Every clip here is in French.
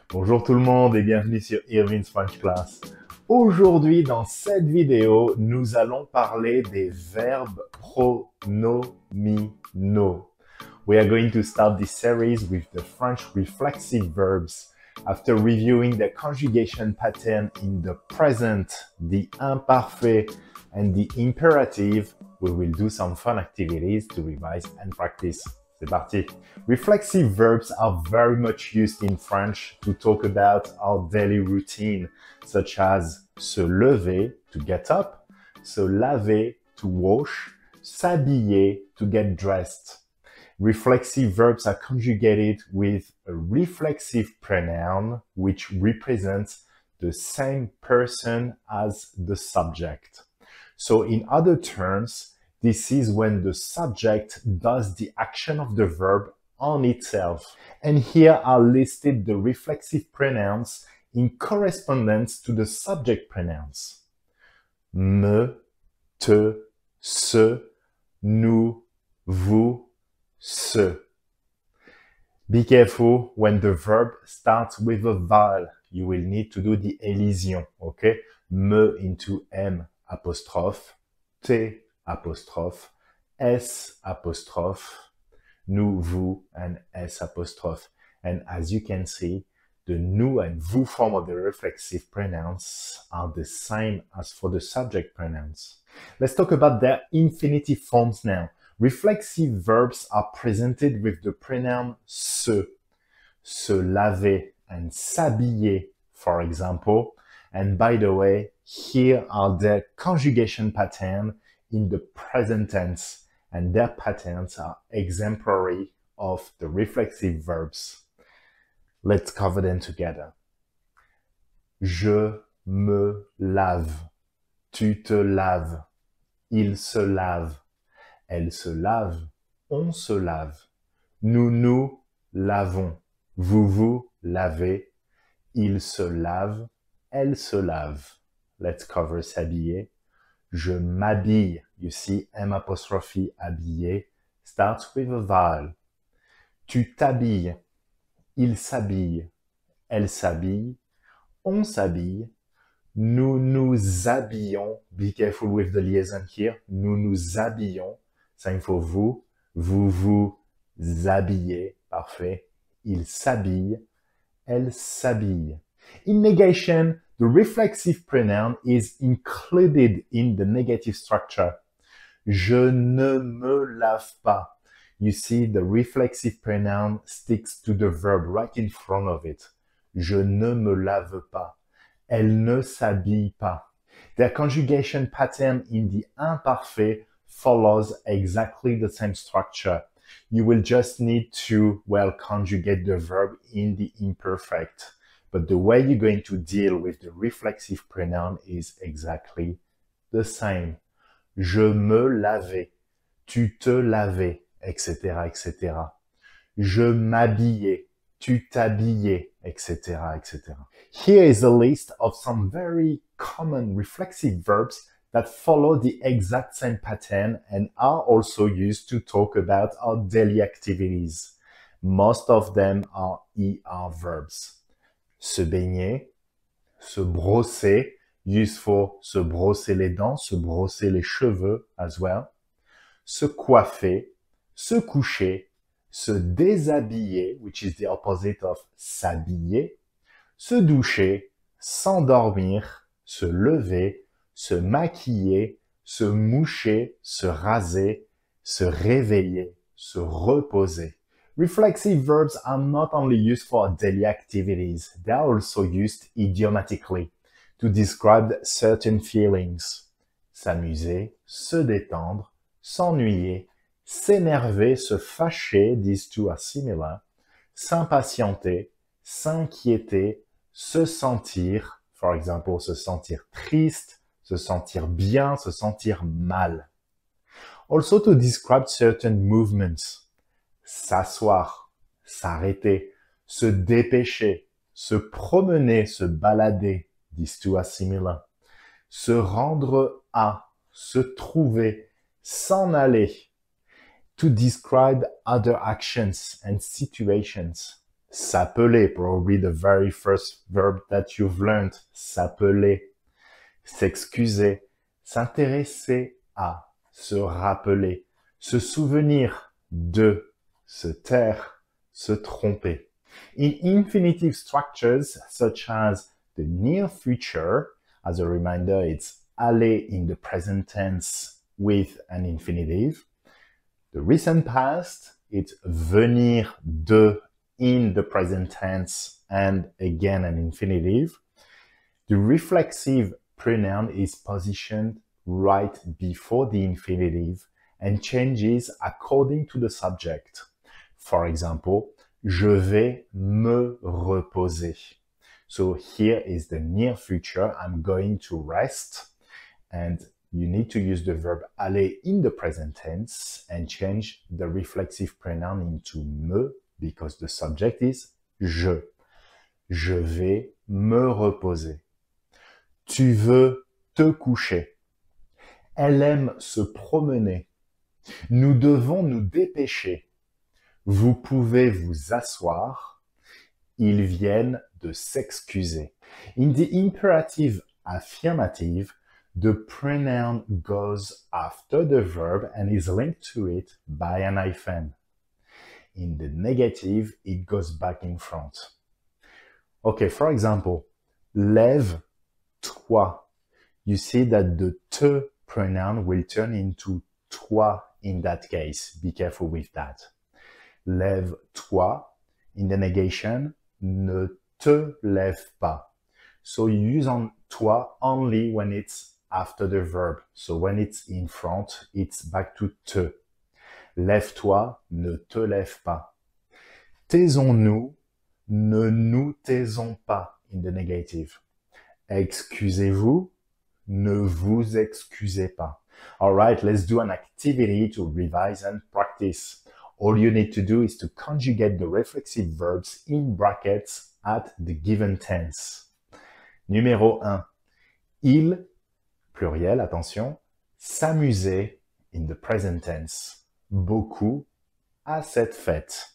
Bonjour tout le monde et bienvenue sur Irvin's French Class. Aujourd'hui, dans cette vidéo, nous allons parler des verbes pronominaux. We are going to start this series with the French reflexive verbs. After reviewing the conjugation pattern in the present, the imparfait, and the imperative, we will do some fun activities to revise and practice. C'est parti. Reflexive verbs are very much used in French to talk about our daily routine, such as se lever, to get up, se laver, to wash, s'habiller, to get dressed. Reflexive verbs are conjugated with a reflexive pronoun which represents the same person as the subject. So in other terms, this is when the subject does the action of the verb on itself. And here are listed the reflexive pronouns in correspondence to the subject pronouns. Me, te, se, nous, vous, ce. Be careful when the verb starts with a vowel. You will need to do the elision, okay? Me into M apostrophe, T apostrophe, S apostrophe, nous, vous, and S apostrophe. And as you can see, the nous and vous form of the reflexive pronouns are the same as for the subject pronouns. Let's talk about their infinitive forms now. Reflexive verbs are presented with the pronoun se laver, and s'habiller, for example. And by the way, here are their conjugation pattern in the present tense, and their patterns are exemplary of the reflexive verbs. Let's cover them together. Je me lave. Tu te laves. Il se lave. Elle se lave. On se lave. Nous nous lavons. Vous vous lavez. Il se lave. Elle se lave. Let's cover s'habiller. Je m'habille. You see M apostrophe habillé starts with a vowel. Tu t'habilles. Il s'habille. Elle s'habille. On s'habille. Nous nous habillons. Be careful with the liaison here. Nous nous habillons. Same for vous. Vous vous habillez. Parfait. Il s'habille. Elle s'habille. In negation, the reflexive pronoun is included in the negative structure. Je ne me lave pas. You see, the reflexive pronoun sticks to the verb right in front of it. Je ne me lave pas. Elle ne s'habille pas. Their conjugation pattern in the imparfait follows exactly the same structure. You will just need to, conjugate the verb in the imperfect. But the way you're going to deal with the reflexive pronoun is exactly the same. Je me lavais, tu te lavais, etc., etc. Je m'habillais, tu t'habillais, etc., etc. Here is a list of some very common reflexive verbs that follow the exact same pattern and are also used to talk about our daily activities. Most of them are ER verbs. Se baigner, se brosser, used for se brosser les dents, se brosser les cheveux as well. Se coiffer, se coucher, se déshabiller, which is the opposite of s'habiller, se doucher, s'endormir, se lever, se maquiller, se moucher, se raser, se réveiller, se reposer. Reflexive verbs are not only used for daily activities, they are also used idiomatically to describe certain feelings. S'amuser, se détendre, s'ennuyer, s'énerver, se fâcher, these two are similar, s'impatienter, s'inquiéter, se sentir, for example, se sentir triste, se sentir bien, se sentir mal. Also to describe certain movements. S'asseoir, s'arrêter, se dépêcher, se promener, se balader, these two are similar. Se rendre à, se trouver, s'en aller. To describe other actions and situations. S'appeler, probably the very first verb that you've learned. S'appeler. S'excuser. S'intéresser à. Se rappeler. Se souvenir de. Se taire. Se tromper. In infinitive structures such as the near future, as a reminder, it's aller in the present tense with an infinitive. The recent past, it's venir de in the present tense and again an infinitive. The reflexive pronoun is positioned right before the infinitive and changes according to the subject. For example, je vais me reposer. So here is the near future. I'm going to rest. And you need to use the verb aller in the present tense and change the reflexive pronoun into me because the subject is je. Je vais me reposer. Tu veux te coucher. Elle aime se promener. Nous devons nous dépêcher. Vous pouvez vous asseoir. Ils viennent de s'excuser. In the imperative affirmative, the pronoun goes after the verb and is linked to it by an hyphen. In the negative, it goes back in front. Okay, for example, lève-toi. You see that the te pronoun will turn into toi in that case. Be careful with that. Lève-toi. In the negation, ne te lève pas. So you use on toi only when it's after the verb. So when it's in front, it's back to te. Lève-toi, ne te lève pas. Taisons-nous, ne nous taisons pas in the negative. Excusez-vous, ne vous excusez pas. All right, let's do an activity to revise and practice. All you need to do is to conjugate the reflexive verbs in brackets at the given tense. Numéro 1. Il, pluriel, attention, s'amusait in the present tense. Beaucoup à cette fête.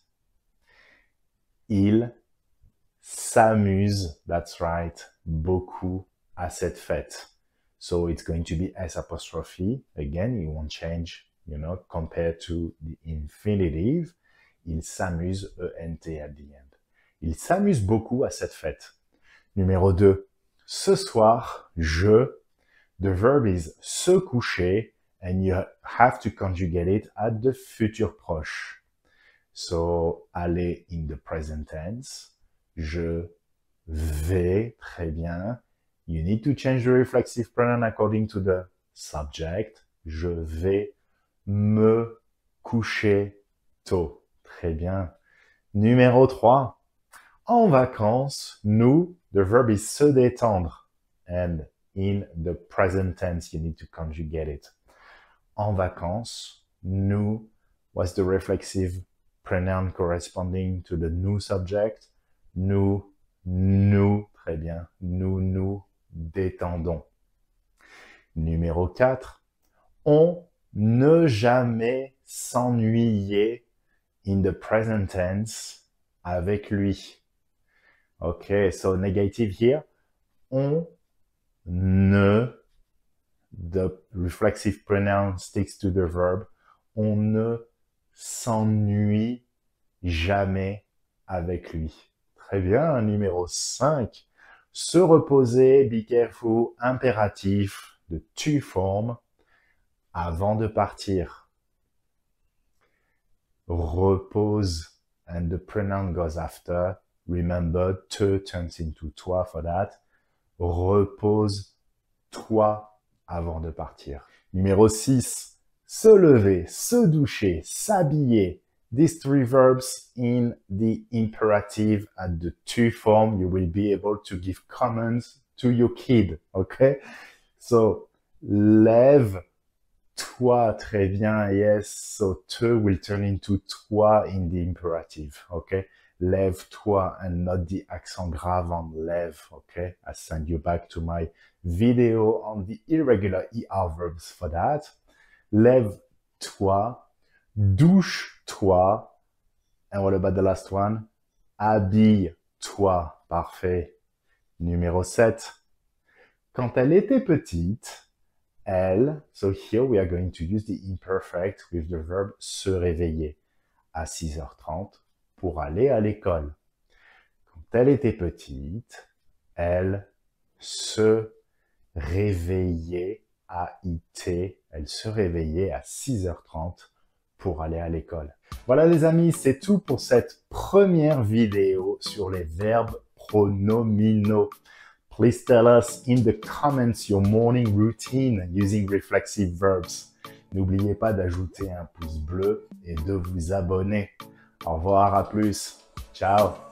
Il s'amuse, that's right, beaucoup à cette fête. So it's going to be S apostrophe. Again, it won't change, compared to the infinitive. Il s'amuse, E-N-T at the end. Il s'amuse beaucoup à cette fête. Numéro 2. Ce soir, the verb is se coucher, and you have to conjugate it at the futur proche. So, aller in the present tense. Je vais, très bien. You need to change the reflexive pronoun according to the subject. Je vais me coucher tôt. Très bien. Numéro 3. En vacances, nous, the verb is se détendre. And in the present tense, you need to conjugate it. En vacances, nous, what's the reflexive pronoun corresponding to the nous subject? Nous, très bien. Nous détendons. Numéro 4. On ne jamais s'ennuyer in the present tense avec lui. Okay, so negative here. On ne, the reflexive pronoun sticks to the verb. On ne s'ennuie jamais avec lui. Très bien, numéro 5. Se reposer, be careful, impératif de tu forme avant de partir. Repose, and the pronoun goes after. Remember, te turns into toi for that. Repose-toi avant de partir. Numéro 6. Se lever, se doucher, s'habiller. These 3 verbs in the imperative at the tu form, you will be able to give commands to your kid, okay? So, lève-toi, très bien, yes. So, te will turn into toi in the imperative, okay? Lève-toi and not the accent grave on lève, okay? I send you back to my video on the irregular ER verbs for that. Lève-toi, douche-toi, and what about the last one? Habille-toi. Parfait. Numéro 7. Quand elle était petite, elle, so here we are going to use the imperfect with the verb se réveiller à 6h30 pour aller à l'école. Quand elle était petite, elle se réveillait elle se réveillait à 6h30 pour aller à l'école. Voilà les amis, c'est tout pour cette première vidéo sur les verbes pronominaux. Please tell us in the comments your morning routine using reflexive verbs. N'oubliez pas d'ajouter un pouce bleu et de vous abonner. Au revoir, à plus. Ciao.